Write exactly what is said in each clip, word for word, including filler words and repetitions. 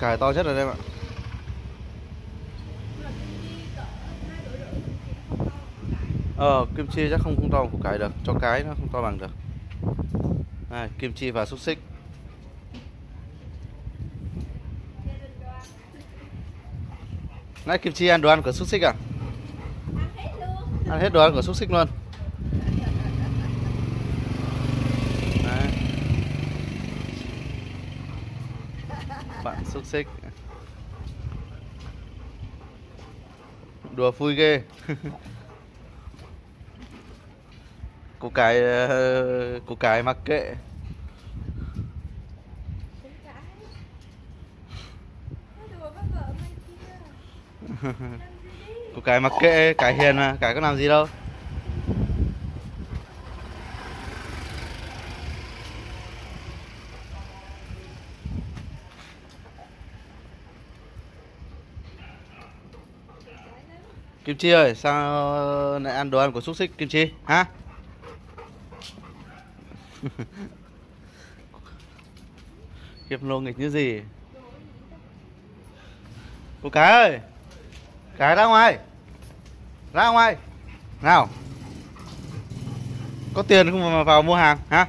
cải to nhất rồi đây em ạ. Ờ, kim chi chắc không không to bằng củ cải được, cho cái nó không to bằng được. Này, kim chi và xúc xích. Nãy kim chi ăn đồ ăn của xúc xích à? Ăn hết đồ ăn của xúc xích luôn. Đấy. Bạn xúc xích. Đùa vui ghê. Củ cải củ cải mặc kệ. Củ cải mặc kệ, cải hiền mà, cải có làm gì đâu. Kim Chi ơi, sao lại ăn đồ ăn của xúc xích Kim Chi hả? Kiếp lô nghịch như gì? Cô cái ơi, cái ra ngoài, ra ngoài nào, có tiền không mà vào mua hàng hả?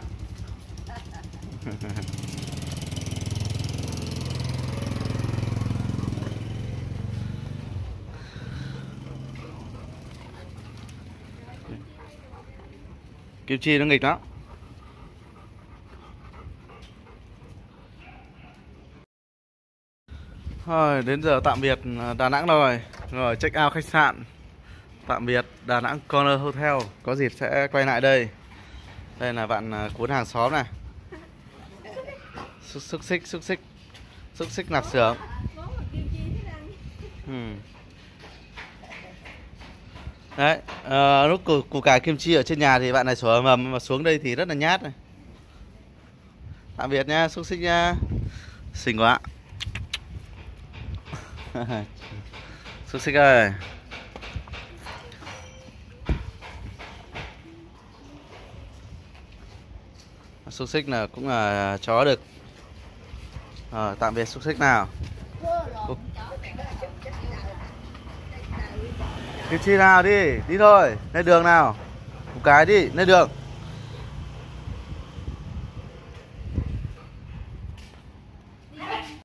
Kim Chi nó nghịch lắm. Rồi, đến giờ tạm biệt Đà Nẵng rồi. Rồi, check out khách sạn. Tạm biệt Đà Nẵng Corner Hotel. Có dịp sẽ quay lại đây. Đây là bạn cuốn hàng xóm này. Xúc, xúc xích, xúc xích. Xúc xích nạp xưởng. Ừ. Đấy, à, lúc củ, củ cải kim chi ở trên nhà thì bạn này sủa mầm, mà xuống đây thì rất là nhát này. Tạm biệt nha, xúc xích nha. Xinh quá. Xúc xích ơi. Xúc xích là cũng là chó được. À, tạm biệt xúc xích nào. Kim chi nào đi, đi thôi, lên đường nào. Một cái đi, lên đường.